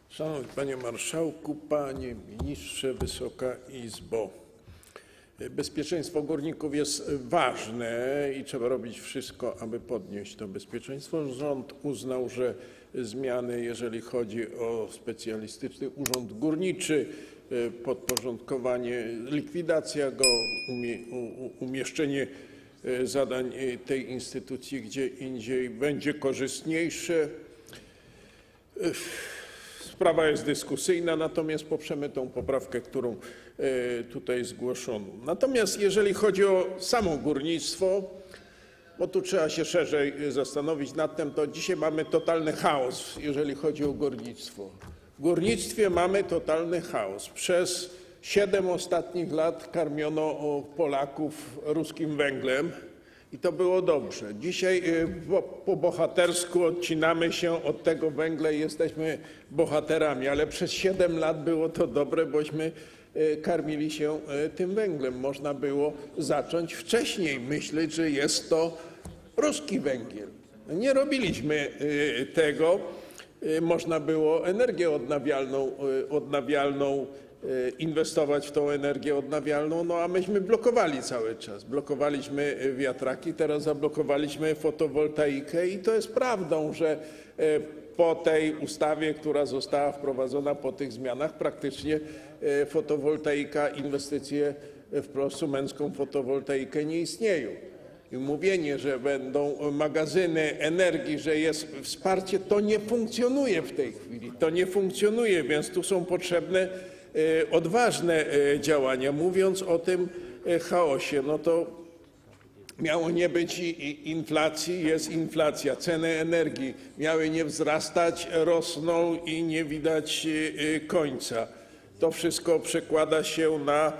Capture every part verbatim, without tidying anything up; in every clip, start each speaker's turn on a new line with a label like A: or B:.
A: Szanowny Panie Marszałku, Panie Ministrze, Wysoka Izbo. Bezpieczeństwo górników jest ważne i trzeba robić wszystko, aby podnieść to bezpieczeństwo. Rząd uznał, że zmiany, jeżeli chodzi o specjalistyczny urząd górniczy, podporządkowanie, likwidacja go, umieszczenie zadań tej instytucji gdzie indziej będzie korzystniejsze. Sprawa jest dyskusyjna, natomiast poprzemy tę poprawkę, którą tutaj zgłoszono. Natomiast jeżeli chodzi o samo górnictwo, bo tu trzeba się szerzej zastanowić nad tym, to dzisiaj mamy totalny chaos, jeżeli chodzi o górnictwo. W górnictwie mamy totalny chaos. Przez siedem ostatnich lat karmiono Polaków ruskim węglem i to było dobrze. Dzisiaj po bohatersku odcinamy się od tego węgla i jesteśmy bohaterami, ale przez siedem lat było to dobre, bośmy karmili się tym węglem. Można było zacząć wcześniej myśleć, że jest to ruski węgiel. Nie robiliśmy tego. Można było energię odnawialną, odnawialną inwestować w tą energię odnawialną, no a myśmy blokowali cały czas. Blokowaliśmy wiatraki, teraz zablokowaliśmy fotowoltaikę i to jest prawdą, że po tej ustawie, która została wprowadzona, po tych zmianach, praktycznie fotowoltaika, inwestycje w prosumencką fotowoltaikę nie istnieją. I mówienie, że będą magazyny energii, że jest wsparcie, to nie funkcjonuje w tej chwili. To nie funkcjonuje, więc tu są potrzebne odważne działania. Mówiąc o tym chaosie, no to miało nie być inflacji, jest inflacja. Ceny energii miały nie wzrastać, rosną i nie widać końca. To wszystko przekłada się na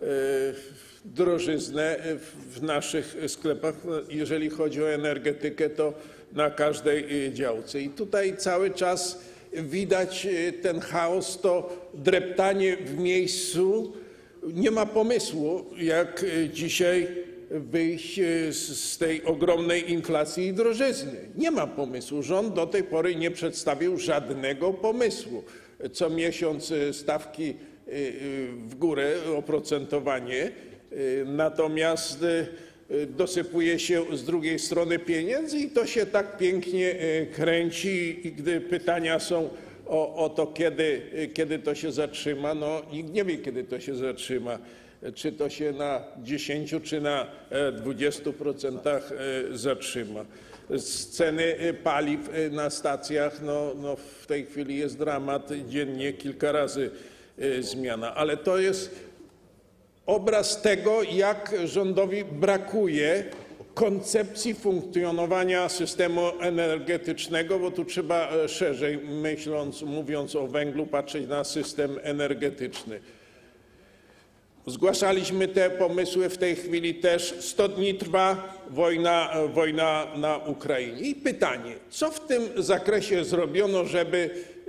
A: drożyznę w naszych sklepach. Jeżeli chodzi o energetykę, to na każdej działce. I tutaj cały czas widać ten chaos, to dreptanie w miejscu. Nie ma pomysłu, jak dzisiaj wyjść z tej ogromnej inflacji i drożyzny. Nie ma pomysłu. Rząd do tej pory nie przedstawił żadnego pomysłu. Co miesiąc stawki w górę, oprocentowanie, natomiast dosypuje się z drugiej strony pieniędzy i to się tak pięknie kręci. I gdy pytania są o, o to, kiedy, kiedy to się zatrzyma, no nikt nie wie, kiedy to się zatrzyma. Czy to się na dziesięciu, czy na dwudziestu procentach zatrzyma. Z ceny paliw na stacjach, no, no w tej chwili jest dramat, dziennie kilka razy zmiana, ale to jest obraz tego, jak rządowi brakuje koncepcji funkcjonowania systemu energetycznego, bo tu trzeba szerzej, myśląc, mówiąc o węglu, patrzeć na system energetyczny. Zgłaszaliśmy te pomysły, w tej chwili też sto dni trwa wojna, wojna na Ukrainie. I pytanie, co w tym zakresie zrobiono, żeby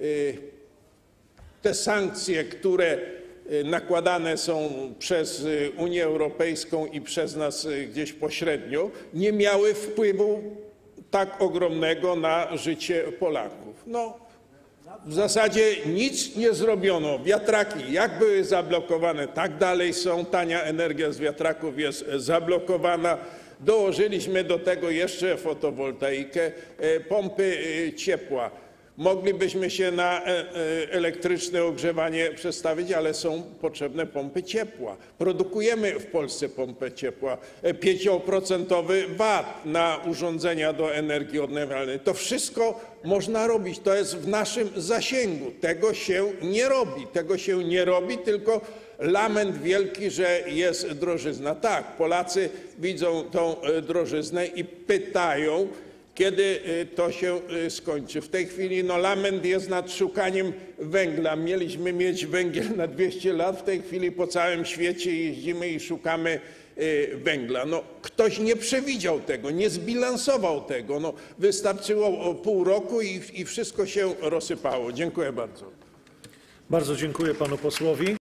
A: te sankcje, które nakładane są przez Unię Europejską i przez nas gdzieś pośrednio, nie miały wpływu tak ogromnego na życie Polaków? No, w zasadzie nic nie zrobiono. Wiatraki jak były zablokowane, tak dalej są. Tania energia z wiatraków jest zablokowana. Dołożyliśmy do tego jeszcze fotowoltaikę, pompy ciepła. Moglibyśmy się na elektryczne ogrzewanie przestawić, ale są potrzebne pompy ciepła. Produkujemy w Polsce pompę ciepła. pięcioprocentowy V A T na urządzenia do energii odnawialnej. To wszystko można robić. To jest w naszym zasięgu. Tego się nie robi. Tego się nie robi, tylko lament wielki, że jest drożyzna. Tak, Polacy widzą tą drożyznę i pytają, kiedy to się skończy. W tej chwili no, lament jest nad szukaniem węgla. Mieliśmy mieć węgiel na dwieście lat, w tej chwili po całym świecie jeździmy i szukamy węgla. No, ktoś nie przewidział tego, nie zbilansował tego. No, wystarczyło pół roku i, i wszystko się rozsypało. Dziękuję bardzo.
B: Bardzo dziękuję panu posłowi.